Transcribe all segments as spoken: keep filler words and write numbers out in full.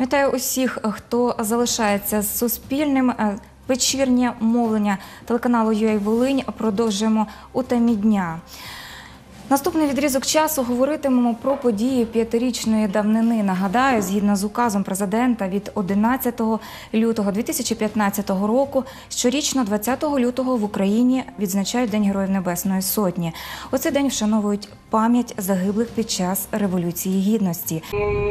Вітаю усіх, хто залишається з Суспільним. Вечірнє мовлення телеканалу ю ей Волинь продовжуємо у темі дня. Наступний відрізок часу говоритимемо про події п'ятирічної давнини. Нагадаю, згідно з указом президента від одинадцятого лютого дві тисячі п'ятнадцятого року, щорічно двадцятого лютого в Україні відзначають День Героїв Небесної Сотні. У цей день вшановують пам'ять загиблих під час Революції Гідності.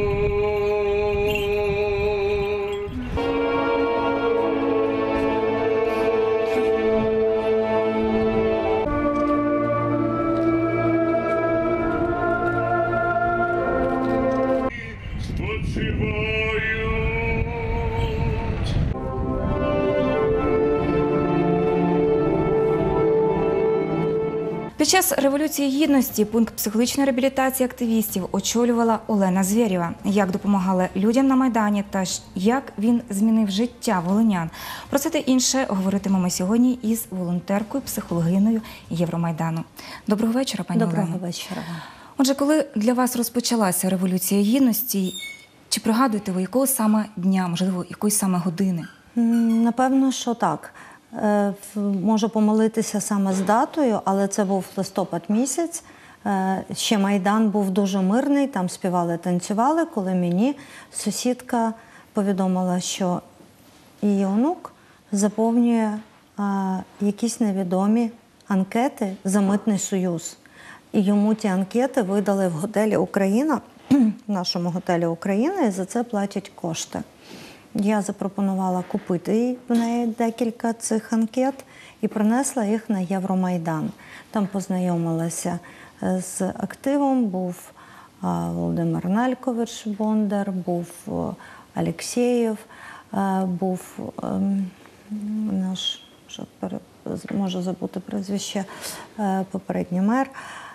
Під час Революції Гідності пункт психологічної реабілітації активістів очолювала Олена Звєрєва. Як допомагали людям на Майдані та як він змінив життя волинян. Про це та інше говоритимемо сьогодні із волонтеркою, психологиною Євромайдану. Доброго вечора, пані Олено. Доброго вечора. Отже, коли для вас розпочалася Революція Гідності, чи пригадуєте ви якого саме дня, можливо, якої саме години? Напевно, що так. Можу помилитися саме з датою, але це був листопад місяць. Ще Майдан був дуже мирний, там співали, танцювали, коли мені сусідка повідомила, що її онук заповнює якісь невідомі анкети за Митний Союз. І йому ті анкети видали в готелі «Україна», в нашому готелі «Україна», і за це платять кошти. Я запропонувала купити їй в неї декілька цих анкет і принесла їх на Євромайдан. Там познайомилася з активом, був Володимир Налькович Бондар, був Алєксєєв, був наш, що можу забути прізвище, попередній мер.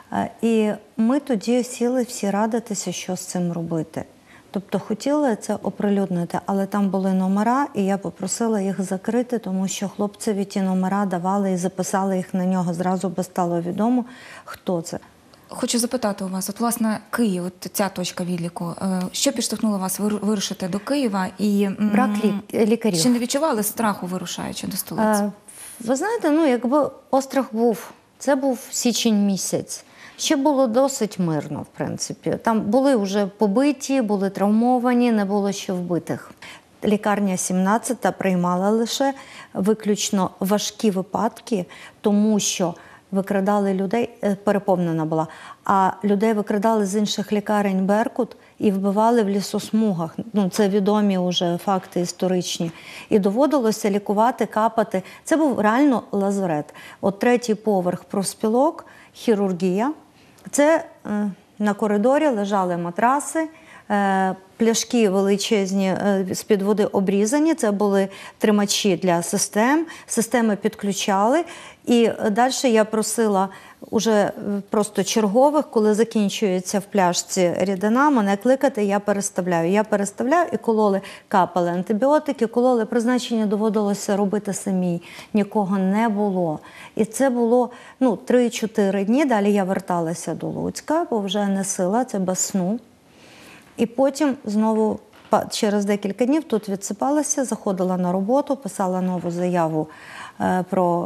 І ми тоді сіли всі радитися, що з цим робити. Тобто хотіли це оприлюднити, але там були номера, і я попросила їх закрити, тому що хлопцеві ті номера давали і записали їх на нього. Зразу би стало відомо, хто це. Хочу запитати у вас, от, власне, Київ, от ця точка відліку, що підштовхнуло вас вирушити до Києва? І брак лікарів. Чи не відчували страху, вирушаючи до столиці? Ви знаєте, ну, якби острах був, це був січень місяць. Ще було досить мирно, в принципі. Там були вже побиті, були травмовані, не було ще вбитих. Лікарня сімнадцята приймала лише виключно важкі випадки, тому що викрадали людей, переповнена була, а людей викрадали з інших лікарень «Беркут» і вбивали в лісосмугах. Ну, це відомі вже факти історичні. І доводилося лікувати, капати. Це був реально лазарет. От третій поверх профспілок, хірургія. Це е, на коридорі лежали матраси, е, пляшки величезні е, з-під води обрізані, це були тримачі для систем, системи підключали. І далі я просила уже просто чергових, коли закінчується в пляшці рідина, мене кликати, я переставляю. Я переставляю і кололи, капали антибіотики, кололи, призначення доводилося робити самій. Нікого не було. І це було ну, три-чотири дні, далі я верталася до Луцька, бо вже не сила, це без сну. І потім знову через декілька днів тут відсипалася, заходила на роботу, писала нову заяву е, про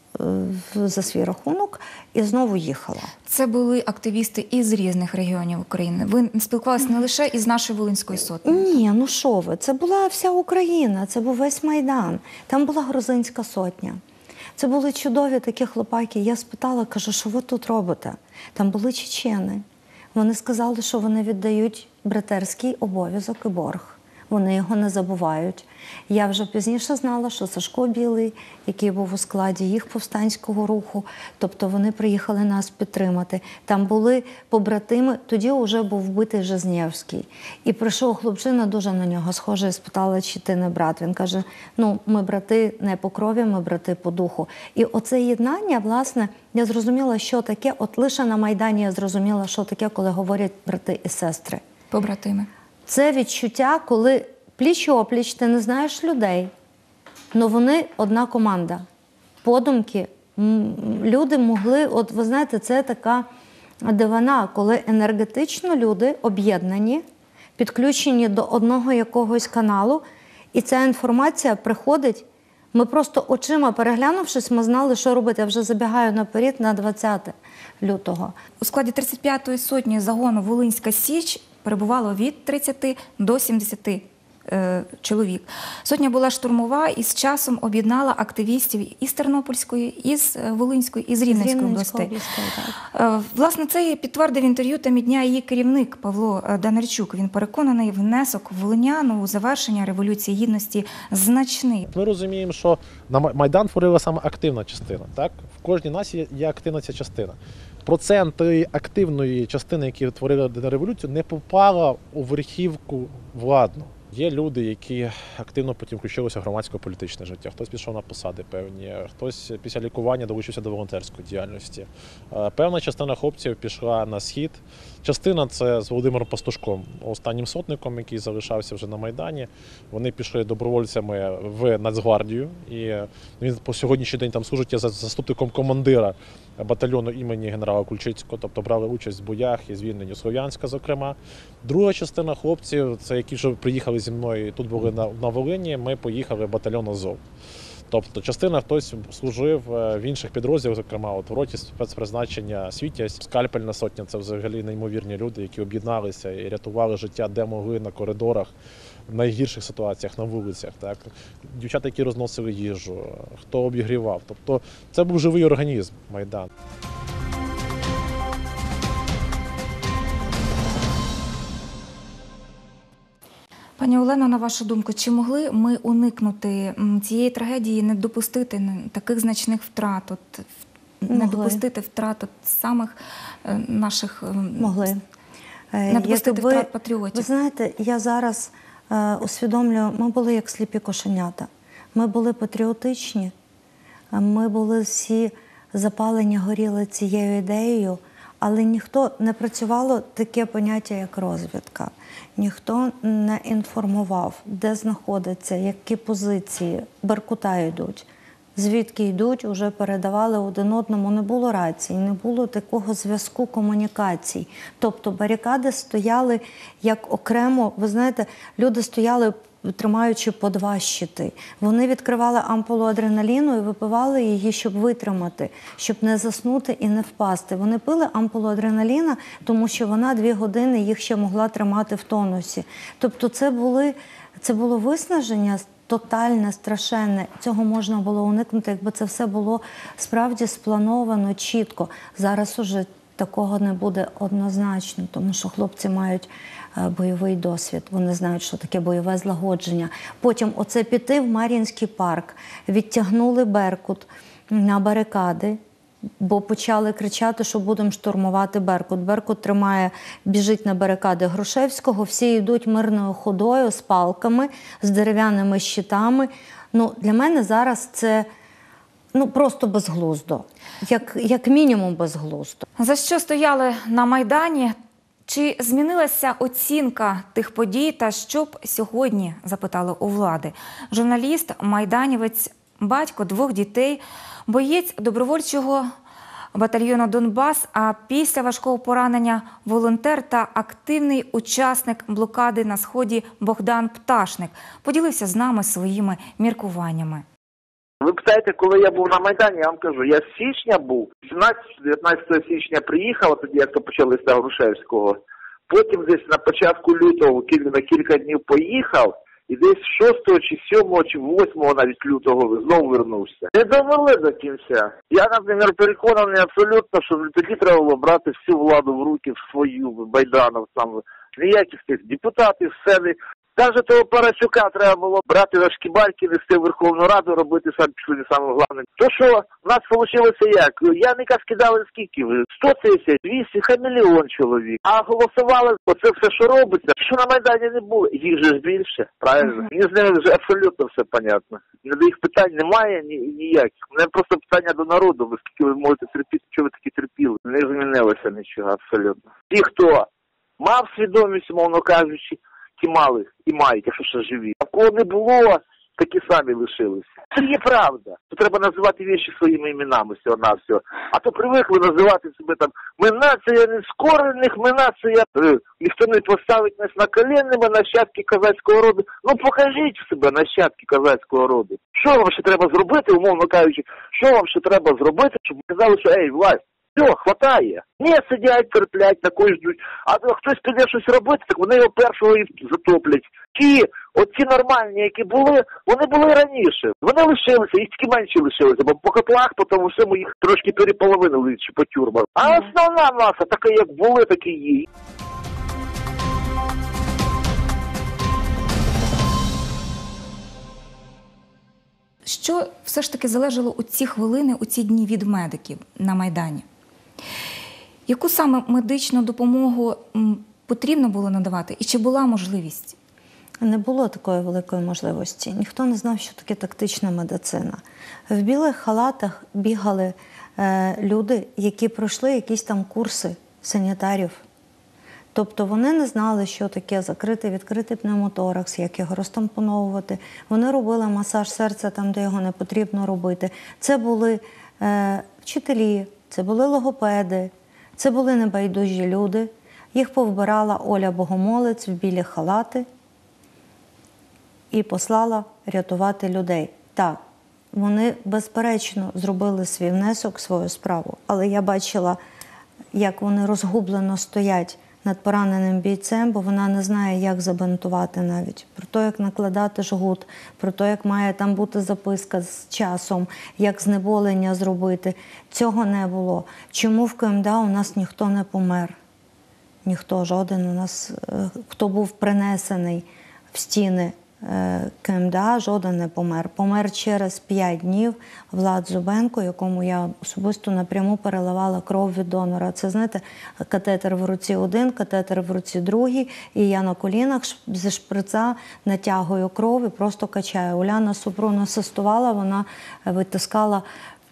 за свій рахунок і знову їхала. Це були активісти із різних регіонів України. Ви спілкувалися не лише із нашої Волинської сотні? Ні, ну що ви, це була вся Україна, це був весь Майдан. Там була Грузинська сотня. Це були чудові такі хлопаки. Я спитала, кажу, що ви тут робите? Там були чечени. Вони сказали, що вони віддають братерський обов'язок і борг. Вони його не забувають. Я вже пізніше знала, що Сашко Білий, який був у складі їх повстанського руху, тобто вони приїхали нас підтримати. Там були побратими, тоді вже був вбитий Жизнєвський. І прийшов хлопчина, дуже на нього схожий, і спитала, чи ти не брат. Він каже, ну, ми брати не по крові, ми брати по духу. І оце єднання, власне, я зрозуміла, що таке, от лише на Майдані я зрозуміла, що таке, коли говорять брати і сестри. Побратими. Це відчуття, коли пліч-опліч, ти не знаєш людей, але вони одна команда. Подумки, люди могли, от ви знаєте, це така дивина, коли енергетично люди об'єднані, підключені до одного якогось каналу, і ця інформація приходить. Ми просто очима переглянувшись, ми знали, що робити. Я вже забігаю наперед на двадцяте лютого. У складі тридцять п'ятої сотні загону «Волинська Січ» перебувало від тридцяти до сімдесяти е, чоловік. Сотня була штурмова і з часом об'єднала активістів із Тернопільської, із Волинської, із Рівненської областей. областей, так. Е, власне, це і підтвердив інтерв'ю «Темі дня» її керівник Павло Данарчук. Він переконаний, внесок волинян у завершення Революції Гідності значний. Ми розуміємо, що на Майдан творила саме активна частина. Так? В кожній нації є активна ця частина. Процент тієї активної частини, які творили революцію, не попала у верхівку владну. Є люди, які активно потім включилися в громадсько-політичне життя. Хтось пішов на посади певні, хтось після лікування долучився до волонтерської діяльності. Певна частина хлопців пішла на схід. Частина – це з Володимиром Пастушком, останнім сотником, який залишався вже на Майдані. Вони пішли добровольцями в Нацгвардію. І він по сьогоднішній день там служить за заступником командира батальйону імені генерала Кульчицького, тобто брали участь в боях і звільненню Слов'янська, зокрема. Друга частина хлопців, це які вже приїхали зі мною, тут були на, на Волині, ми поїхали в батальйон Азов. Тобто частина хтось служив в інших підрозділах, зокрема от в роті спецпризначення «Світязь», «Скальпельна сотня» – це взагалі неймовірні люди, які об'єдналися і рятували життя, де могли, на коридорах, в найгірших ситуаціях, на вулицях. Так? Дівчата, які розносили їжу, хто обігрівав. Тобто це був живий організм Майдан. Пані Олено, на вашу думку, чи могли ми уникнути цієї трагедії, не допустити таких значних втрат, от, не Могли. допустити втрат от самих наших... Могли. Не допустити Якби, втрат патріотів? Ви знаєте, я зараз е, усвідомлюю, ми були як сліпі кошенята. Ми були патріотичні, ми були всі запалені, горіли цією ідеєю, але ніхто не працювало таке поняття, як розвідка. Ніхто не інформував, де знаходиться, які позиції, Беркута йдуть. Звідки йдуть, вже передавали один одному. Не було рації, не було такого зв'язку комунікацій. Тобто барикади стояли як окремо, ви знаєте, люди стояли, тримаючи по два щити. Вони відкривали ампулу адреналіну і випивали її, щоб витримати, щоб не заснути і не впасти. Вони пили ампулу адреналіна, тому що вона дві години їх ще могла тримати в тонусі. Тобто це, були, це було виснаження тотальне, страшенне. Цього можна було уникнути, якби це все було справді сплановано чітко. Зараз уже такого не буде однозначно, тому що хлопці мають бойовий досвід, вони знають, що таке бойове злагодження. Потім оце піти в Мар'їнський парк, відтягнули Беркут на барикади, бо почали кричати, що будемо штурмувати Беркут. Беркут тримає, біжить на барикади Грушевського, всі йдуть мирною ходою, з палками, з дерев'яними щитами. Ну, для мене зараз це ну, просто безглуздо, як, як мінімум безглуздо. За що стояли на Майдані? Чи змінилася оцінка тих подій та що б сьогодні, запитали у влади? Журналіст, майданівець, батько двох дітей, боєць добровольчого батальйону «Донбас», а після важкого поранення волонтер та активний учасник блокади на Сході Богдан Пташник поділився з нами своїми міркуваннями. Ви питаєте, коли я був на Майдані, я вам кажу, я з січня був, сімнадцятого-дев'ятнадцятого січня приїхав, тоді як то почали з Грушевського, потім десь на початку лютого на кілька днів поїхав, і десь шостого, чи сьомого, чи восьмого навіть лютого знову вернувся. Не довели до кінця. Я, наприклад, переконаний абсолютно, що тоді треба було брати всю владу в руки в свою, Майданов, сам, ніяких тих депутатів, все не... Навіть того Парасюка треба було брати за шкібарки, нести в Верховну Раду, робити сам пішли саме головне. То що в нас вийшло як? Яника скидали скільки? сто тисяч, двісті, хай мільйон чоловік. А голосували, оце все, що робиться. Що на Майдані не було, їх же ж більше, правильно? Мені з ними вже абсолютно все понятно. До їх питань немає ні, ніяких. У мене просто питання до народу, ви скільки ви можете терпіти, що ви такі терпіли. Не змінилося нічого абсолютно. Ті, хто мав свідомість, мовно кажучи, ті мали і мають, якщо ще живі. А в кого не було, такі самі лишилися. Це є правда. То треба називати речі своїми іменами всього на все. А то привикли називати себе там «ми нація нескорених, ми нація». Е, ніхто не поставить нас на коліна, ми нащадки козацького роду. Ну покажіть себе нащадки козацького роду. Що вам ще треба зробити, умовно кажучи, що вам ще треба зробити, щоб ви казали, що ей, власть, все, хватає. Не сидять, терплять, на когось ждуть. А хтось піде щось робити, так вони його першого і затоплять. Ті, оці нормальні, які були, вони були раніше. Вони лишилися, їх тільки менше лишилися, бо по котлах, по тому всьому їх трошки переполовинили чи по тюрмах. А основна маса, така як були, так і є. Що все ж таки залежало у ці хвилини, у ці дні від медиків на Майдані? Яку саме медичну допомогу м, потрібно було надавати і чи була можливість? Не було такої великої можливості. Ніхто не знав, що таке тактична медицина. В білих халатах бігали е, люди, які пройшли якісь там курси санітарів. Тобто вони не знали, що таке закритий, відкритий пневмоторакс, як його розтампоновувати. Вони робили масаж серця там, де його не потрібно робити. Це були е, вчителі, це були логопеди, це були небайдужі люди. Їх повбирала Оля Богомолець в білі халати і послала рятувати людей. Так, вони, безперечно, зробили свій внесок, свою справу. Але я бачила, як вони розгублено стоять над пораненим бійцем, бо вона не знає, як забинтувати навіть. Про те, як накладати жгут, про те, як має там бути записка з часом, як знеболення зробити. Цього не було. Чому в КМДА у нас ніхто не помер? Ніхто, жоден у нас, хто був принесений в стіни КМДА, жоден не помер. Помер через п'ять днів Влад Зубенко, якому я особисто напряму переливала кров від донора. Це, знаєте, катетер в руці один, катетер в руці другий, і я на колінах зі шприца натягую кров і просто качаю. Уляна Супрун асистувала, вона витискала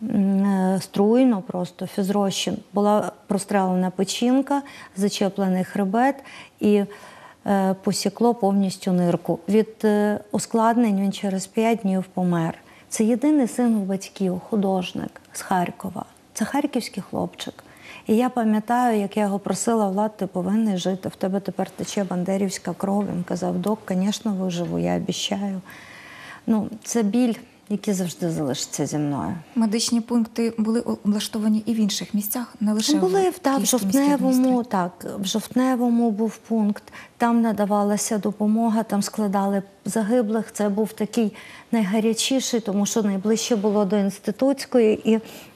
струйно просто, фізрозчин. Була прострелена печінка, зачеплений хребет і посікло повністю нирку. Від ускладнень він через п'ять днів помер. Це єдиний син у батьків, художник з Харкова. Це харківський хлопчик. І я пам'ятаю, як я його просила: Влад, ти повинен жити, в тебе тепер тече бандерівська кров. Він казав: док, звісно, виживу, я обіцяю. Ну, це біль, який завжди залишиться зі мною. Медичні пункти були облаштовані і в інших місцях, не лише були в так, в Жовтневому, так, в Жовтневому був пункт, там надавалася допомога, там складали загиблих. Це був такий найгарячіший, тому що найближче було до інститутської. І,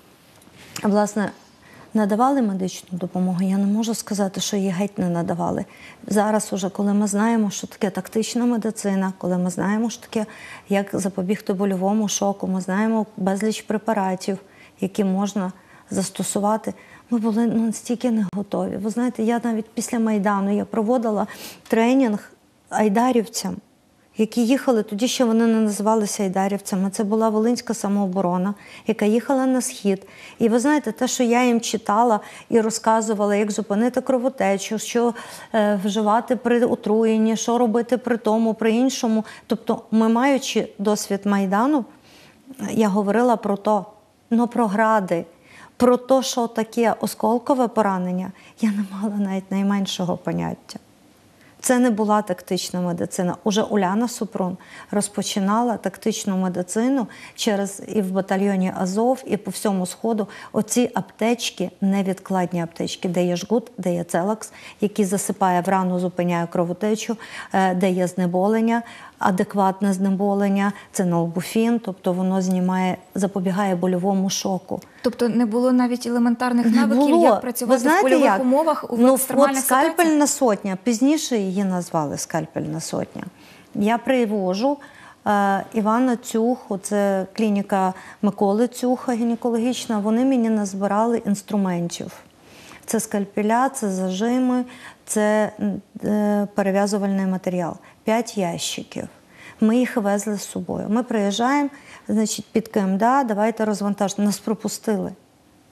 власне, надавали медичну допомогу. Я не можу сказати, що її геть не надавали. Зараз уже, коли ми знаємо, що таке тактична медицина, коли ми знаємо, що таке, як запобігти больовому шоку, ми знаємо безліч препаратів, які можна застосувати, ми були ну, настільки не готові. Ви знаєте, я навіть після Майдану я проводила тренінг айдарівцям, які їхали, тоді ще вони не називалися айдарівцями. Це була Волинська самооборона, яка їхала на схід. І ви знаєте, те, що я їм читала і розказувала, як зупинити кровотечу, що е, вживати при отруєнні, що робити при тому, при іншому. Тобто, ми, маючи досвід Майдану, я говорила про то, ну, про гради, про те, що таке осколкове поранення, я не мала навіть найменшого поняття. Це не була тактична медицина. Уже Уляна Супрун розпочинала тактичну медицину через і в батальйоні Азов, і по всьому Сходу. Оці аптечки, невідкладні аптечки, де є жгут, де є целакс, який засипає в рану, зупиняє кровотечу, де є знеболення, адекватне знеболення, це нолбуфін, тобто воно знімає, запобігає больовому шоку. Тобто не було навіть елементарних навиків, було. як працювати знаєте, в польових як? умовах у ну, екстремальних от ситуаціях? скальпельна сотня, пізніше її назвали скальпельна сотня. Я привожу е, Івана Цюху, це клініка Миколи Цюха гінекологічна, вони мені назбирали інструментів. Це скальпеля, це зажими, це е, перев'язувальний матеріал. П'ять ящиків. Ми їх везли з собою. Ми приїжджаємо, значить, під КМДА, давайте розвантажити. Нас пропустили.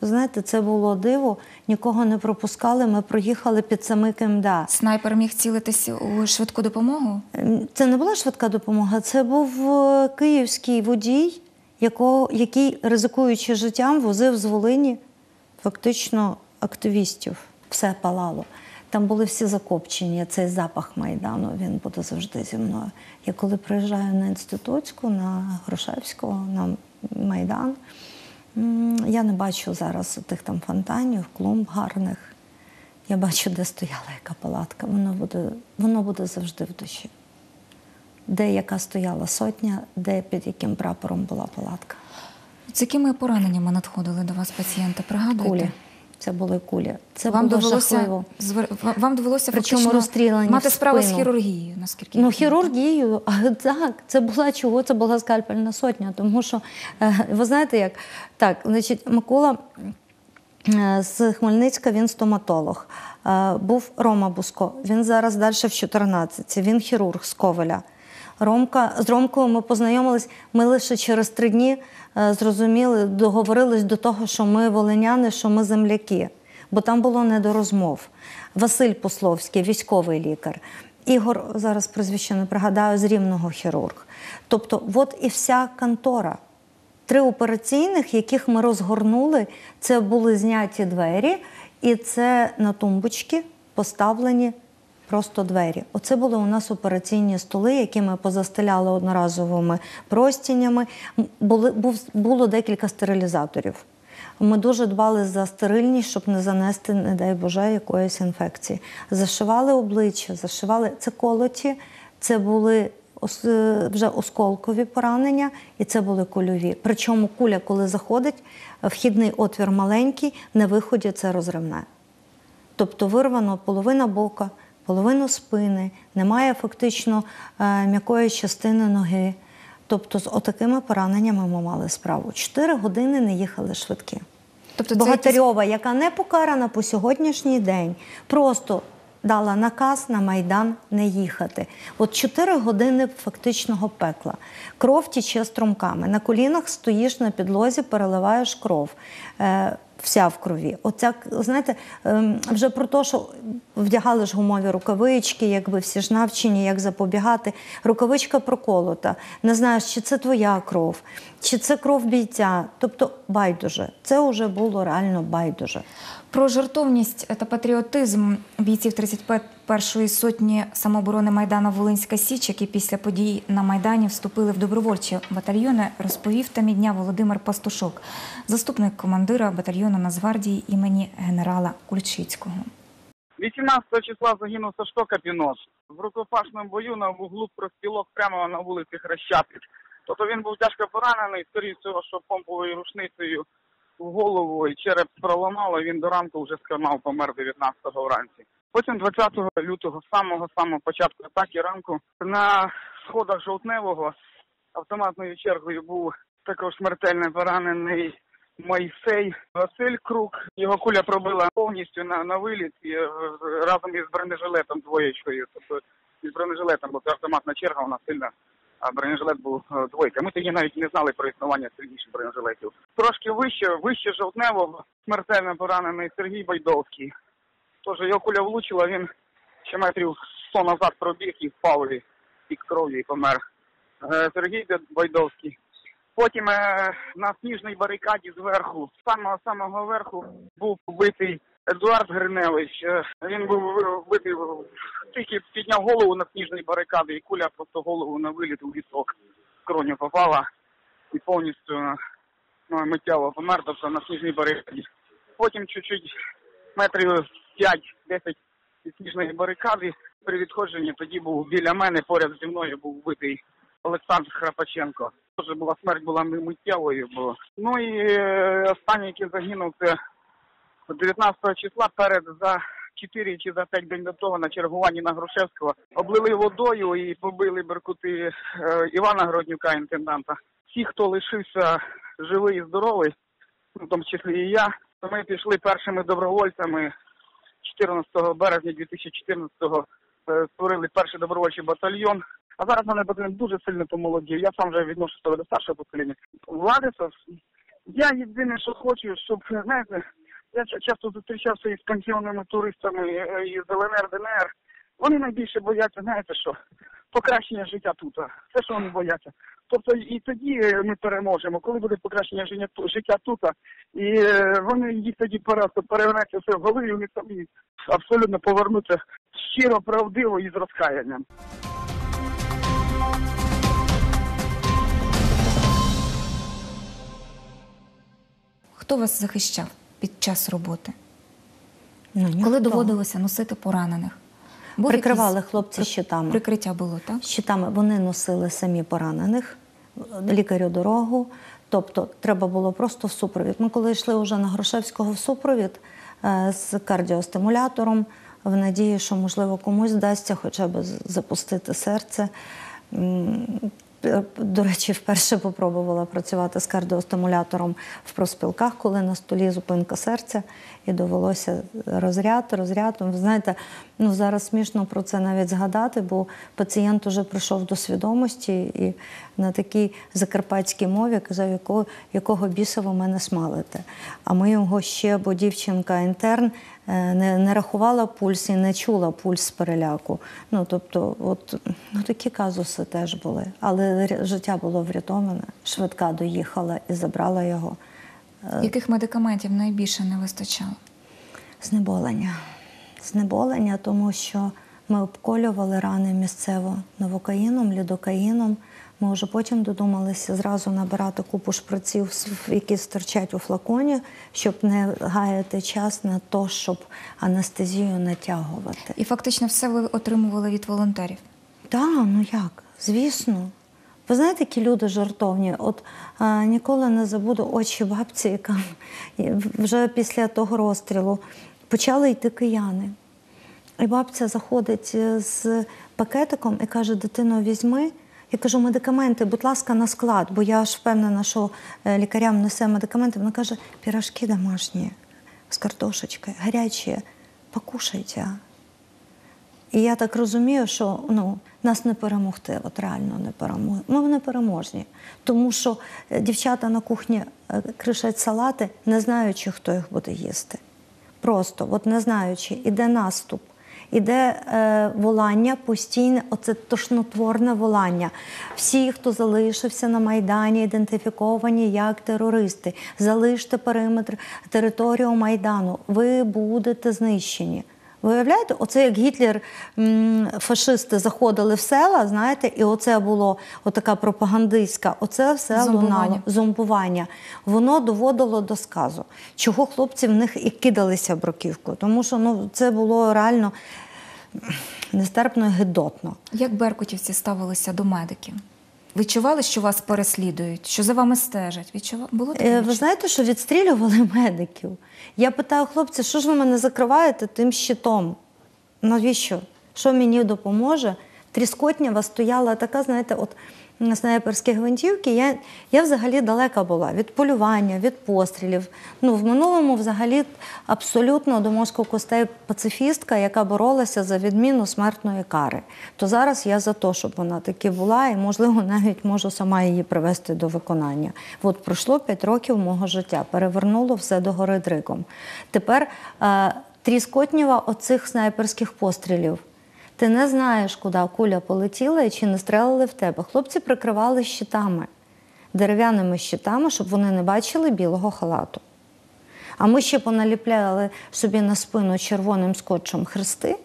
Ви знаєте, це було диво, нікого не пропускали, ми проїхали під самий КМДА. Снайпер міг цілитись у швидку допомогу? Це не була швидка допомога, це був е, київський водій, якого, який, ризикуючи життям, возив з Волині фактично активістів. Все палало. Там були всі закопчені, цей запах Майдану, він буде завжди зі мною. Я коли приїжджаю на Інститутську, на Грушевського, на Майдан, я не бачу зараз тих там фонтанів, клумб гарних. Я бачу, де стояла яка палатка. Воно буде, воно буде завжди в душі. Де яка стояла сотня, де під яким прапором була палатка. З якими пораненнями надходили до вас пацієнти, пригадуєте? Кулі. Це були кулі. Це Вам було довелося, жахливо. звер- вам довелося Причому фактично розстріляні мати в справу з спину. хірургією, наскільки я Ну, розумію, так? хірургію, а, так, це була чого? Це була скальпельна сотня, тому що, е, ви знаєте як, так, значить, Микола е, з Хмельницька, він стоматолог, е, був Рома Буско, він зараз далі в чотирнадцятці, він хірург з Ковеля. Ромка, з Ромкою ми познайомились, ми лише через три дні е, зрозуміли, договорились до того, що ми волиняни, що ми земляки, бо там було не до розмов. Василь Пословський, військовий лікар. Ігор, зараз прізвище не пригадаю, з Рівного хірург. Тобто, от і вся контора. Три операційних, яких ми розгорнули, це були зняті двері, і це на тумбочки поставлені просто двері. Оце були у нас операційні столи, які ми позастеляли одноразовими простінями. Були, був, було декілька стерилізаторів. Ми дуже дбали за стерильність, щоб не занести, не дай Боже, якоїсь інфекції. Зашивали обличчя, зашивали... Це колоті, це були ос... вже осколкові поранення і це були кульові. Причому куля, коли заходить, вхідний отвір маленький, на виході це розривне. Тобто вирвано половина бока, половину спини, немає фактично е, м'якої частини ноги. Тобто з отакими пораненнями ми мали справу. Чотири години не їхали швидкі. Тобто це Богатирьова, яка не покарана по сьогоднішній день, просто дала наказ на Майдан не їхати. От чотири години фактичного пекла. Кров тіче струмками. На колінах стоїш на підлозі, переливаєш кров. Е, вся в крові. Оця, знаєте, е, вже про те, що вдягали ж гумові рукавички, якби всі ж навчені, як запобігати. Рукавичка проколота. Не знаєш, чи це твоя кров, чи це кров бійця. Тобто байдуже. Це вже було реально байдуже. Про жертовність та патріотизм бійців тридцять першої сотні самооборони Майдану Волинська Січ, які після подій на Майдані вступили в добровольчі батальйони, розповів тамі-дня Володимир Пастушок, заступник командира батальйону Нацгвардії імені генерала Кульчицького. вісімнадцятого числа загинув Сашко Капінос в рукопашному бою на вуглу профспілок прямо на вулиці Хрещатик. Тобто він був тяжко поранений, скоріше всього, що помповою рушницею в голову і череп проламало, він до ранку вже сконав, помер дев'ятнадцятого вранці. Потім двадцятого лютого, самого-самого початку атаки ранку, на сходах Жовтневого автоматною чергою був також смертельно поранений Мойсей Василь Крук. Його куля пробила повністю на, на виліт і, е, разом із бронежилетом двоєчкою. Тобто із бронежилетом, бо це автоматна черга, вона сильна. А бронежилет був е, двойка. Ми тоді навіть не знали про існування сильніших бронежилетів. Трошки вище, вище Жовтневого, смертельно поранений Сергій Байдовський. Тож його куля влучила, він ще метрів сто назад пробіг і впав, і пік кров'ю і помер. Е, Сергій Байдовський. Потім е, на сніжній барикаді зверху, з самого-самого верху, був вбитий Едуард Гриневич. Е, він був вбитий, тільки підняв голову на сніжній барикаді, і куля просто голову на виліт у вісок в кроню попала і повністю ну, миттєво помер, тобто на сніжній барикаді. Потім чуть-чуть метрів п'ять-десять від сніжної барикади при відходженні тоді був біля мене, поряд зі мною був вбитий Олександр Храпаченко. Теж була смерть була миттєвою. Бо. Ну і е, останній, який загинув, це дев'ятнадцятого числа перед за чотири чи за п'ять день до того на чергуванні на Грушевського облили водою і побили беркути е, Івана Гроднюка, інтенданта. Всі, хто лишився живий і здоровий, в тому числі і я, то ми пішли першими добровольцями чотирнадцятого березня дві тисячі чотирнадцятого е, створили перший добровольчий батальйон. А зараз мене батальйон дуже сильно помолодів. Я сам вже відношуся до старшого покоління. Владисов, Я єдине, що хочу, щоб, знаєте, я ча- часто зустрічався із пенсіонними туристами е, із ЛНР, ДНР. Вони найбільше бояться, знаєте що, покращення життя тут. Це, що вони бояться. Тобто і тоді ми переможемо, коли буде покращення життя, життя тут, і е, вони їх тоді просто перевернеться все в голові, і вони самі абсолютно повернуться щиро, правдиво і з розкаянням. Хто вас захищав під час роботи? Ну, ніхто. Коли доводилося носити поранених? Був Прикривали якийсь хлопці при- щитами. Прикриття було, так? Щитами вони носили самі поранених, лікарю дорогу, тобто треба було просто в супровід. Ми коли йшли вже на Грушевського в супровід е, з кардіостимулятором, в надії, що, можливо, комусь вдасться хоча б з- запустити серце. М, е, До речі, вперше попробувала працювати з кардіостимулятором в профспілках, коли на столі зупинка серця, і довелося розряд, розряд. Ви знаєте, ну зараз смішно про це навіть згадати, бо пацієнт уже прийшов до свідомості і на такій закарпатській мові казав, якого, якого біса ви мене смалите. А ми його ще, бо дівчинка-інтерн е, не, не рахувала пульс і не чула пульс з переляку. Ну, тобто, от, ну, такі казуси теж були. Але ря- життя було врятоване. Швидка доїхала і забрала його. Яких медикаментів найбільше не вистачало? Знеболення. Знеболення, тому що ми обколювали рани місцево новокаїном, лідокаїном. Ми вже потім додумалися зразу набирати купу шприців, які стирчать у флаконі, щоб не гаяти час на те, щоб анестезію натягувати. І фактично все ви отримували від волонтерів? Так, ну як, звісно. Ви знаєте, які люди жартовні? От а, ніколи не забуду очі бабці, яка вже після того розстрілу почали йти кияни. І бабця заходить з пакетиком і каже, дитино, візьми. Я кажу, медикаменти, будь ласка, на склад, бо я ж впевнена, що лікарям несе медикаменти. Вона каже, пірожки домашні з картошечкою, гарячі, покушайте. І я так розумію, що ну, нас не перемогти, от реально не перемогти. Ми не переможні. Тому що дівчата на кухні кришать салати, не знаючи, хто їх буде їсти. Просто, от не знаючи, іде наступ, іде е, волання постійне, оце тошнотворне волання. Всі, хто залишився на Майдані, ідентифіковані як терористи, залиште периметр, територію Майдану, ви будете знищені. Ви уявляєте, оце як Гітлер, м, фашисти заходили в села, знаєте, і оце було отака пропагандистська, оце все Зомбування. лунало, зомбування. Воно доводило до сказу. Чого хлопці в них і кидалися бруківкою, тому що ну, це було реально нестерпно і гидотно. Як беркутівці ставилися до медиків? Відчували, що вас переслідують, що за вами стежать? Відчували? Було таке? Е, Ви відчуття? знаєте, що відстрілювали медиків? Я питаю, хлопці, що ж ви мене закриваєте тим щитом? Навіщо? Що мені допоможе? Тріскотнєва стояла така, знаєте, от на снайперські гвинтівки. Я, я взагалі далека була від полювання, від пострілів. Ну, в минулому взагалі абсолютно до мозку костей пацифістка, яка боролася за відміну смертної кари. То зараз я за те, щоб вона таки була і, можливо, навіть можу сама її привести до виконання. От пройшло п'ять років мого життя, перевернуло все догори дригом. Тепер е, тріскотнєва оцих снайперських пострілів. Ти не знаєш, куди куля полетіла і чи не стрелили в тебе. Хлопці прикривали щитами, дерев'яними щитами, щоб вони не бачили білого халату. А ми ще поналіпляли собі на спину червоним скотчем хрести.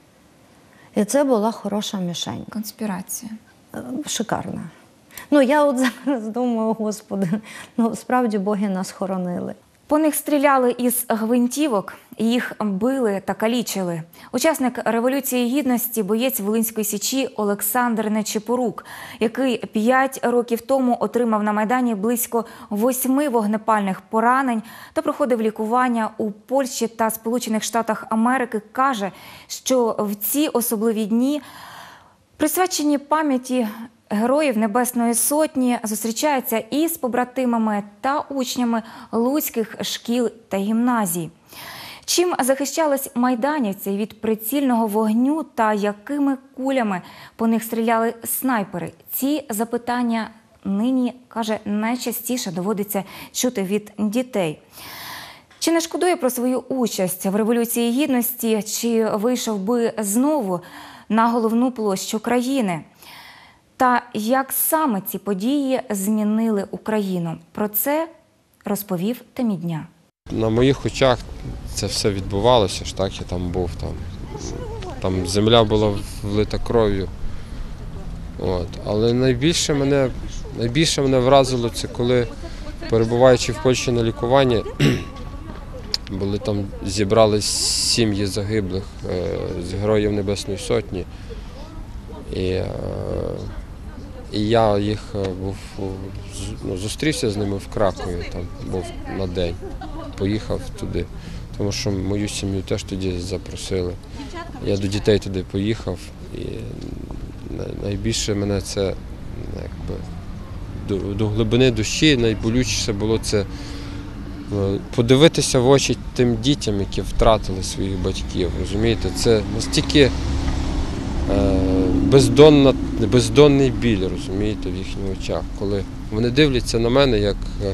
І це була хороша мішень. Конспірація. Е, Шикарна. Ну, я от зараз думаю, Господи, ну, справді боги нас хоронили. По них стріляли із гвинтівок, їх били та калічили. Учасник Революції Гідності, боєць Волинської Січі Олександр Нечипорук, який п'ять років тому отримав на Майдані близько восьми вогнепальних поранень та проходив лікування у Польщі та Сполучених Штатах Америки, каже, що в ці особливі дні, присвячені пам'яті Героїв Небесної Сотні, зустрічається і з побратимами та учнями луцьких шкіл та гімназій. Чим захищались майданівці від прицільного вогню та якими кулями по них стріляли снайпери? Ці запитання нині, каже, найчастіше доводиться чути від дітей. Чи не шкодує про свою участь в Революції Гідності, чи вийшов би знову на головну площу країни? Та як саме ці події змінили Україну? Про це розповів темі дня. На моїх очах це все відбувалося, ж так, я там був, там, там земля була влита кров'ю. От. Але найбільше мене, найбільше мене вразило це, коли, перебуваючи в Польщі на лікуванні, були там, зібрались сім'ї загиблих е, з Героїв Небесної Сотні. І, е, і я їх був, ну, зустрівся з ними в Кракові, там був на день, поїхав туди, тому що мою сім'ю теж тоді запросили. Я до дітей туди поїхав, і найбільше мене це, якби, до, до глибини душі найболючіше було це подивитися в очі тим дітям, які втратили своїх батьків. Розумієте, це настільки е, бездонна, бездонний біль, розумієте, в їхніх очах, коли вони дивляться на мене як е,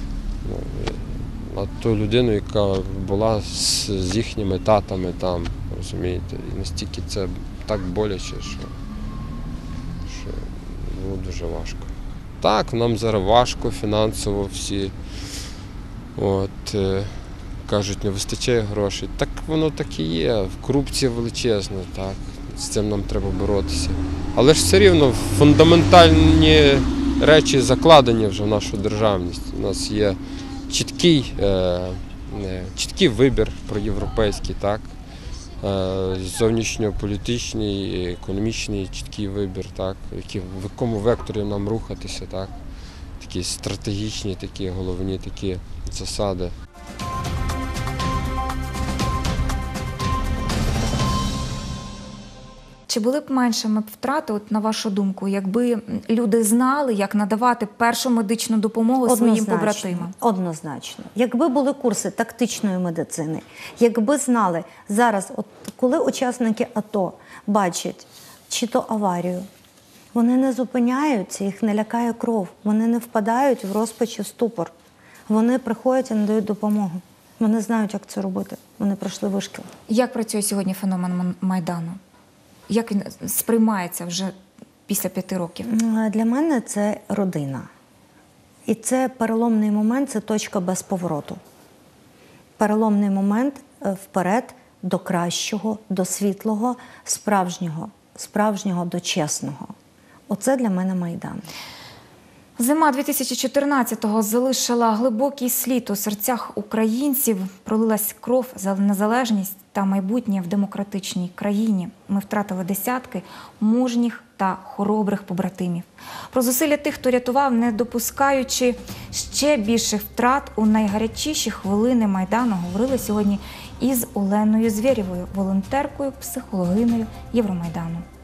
на ту людину, яка була з, з їхніми татами там, розумієте, і настільки це так боляче, що, що було дуже важко. Так, нам зараз важко фінансово всі. От, е, кажуть, не вистачає грошей. Так воно так і є. Корупція величезна, так. З цим нам треба боротися. Але ж все рівно фундаментальні речі закладені вже в нашу державність. У нас є чіткий, е, чіткий вибір проєвропейський, так. Е, зовнішньополітичний, економічний чіткий вибір, так. Які, в якому векторі нам рухатися, так. Такі стратегічні, такі головні такі засади. Чи були б меншими втрати, от, на вашу думку, якби люди знали, як надавати першу медичну допомогу своїм побратимам? Однозначно. Якби були курси тактичної медицини, якби знали зараз, от коли учасники АТО бачать чи то аварію, вони не зупиняються, їх не лякає кров, вони не впадають в розпач і ступор. Вони приходять і надають допомогу. Вони знають, як це робити. Вони пройшли вишкіл. Як працює сьогодні феномен Майдану? Як він сприймається вже після п'яти років? Для мене це родина. І це переломний момент, це точка без повороту. Переломний момент вперед до кращого, до світлого, справжнього, справжнього до чесного. Оце для мене Майдан. Зима дві тисячі чотирнадцятого залишила глибокий слід у серцях українців, пролилась кров за незалежність та майбутнє в демократичній країні. Ми втратили десятки мужніх та хоробрих побратимів. Про зусилля тих, хто рятував, не допускаючи ще більших втрат у найгарячіші хвилини Майдану, говорили сьогодні із Оленою Звєрєвою, волонтеркою, психологиною Євромайдану.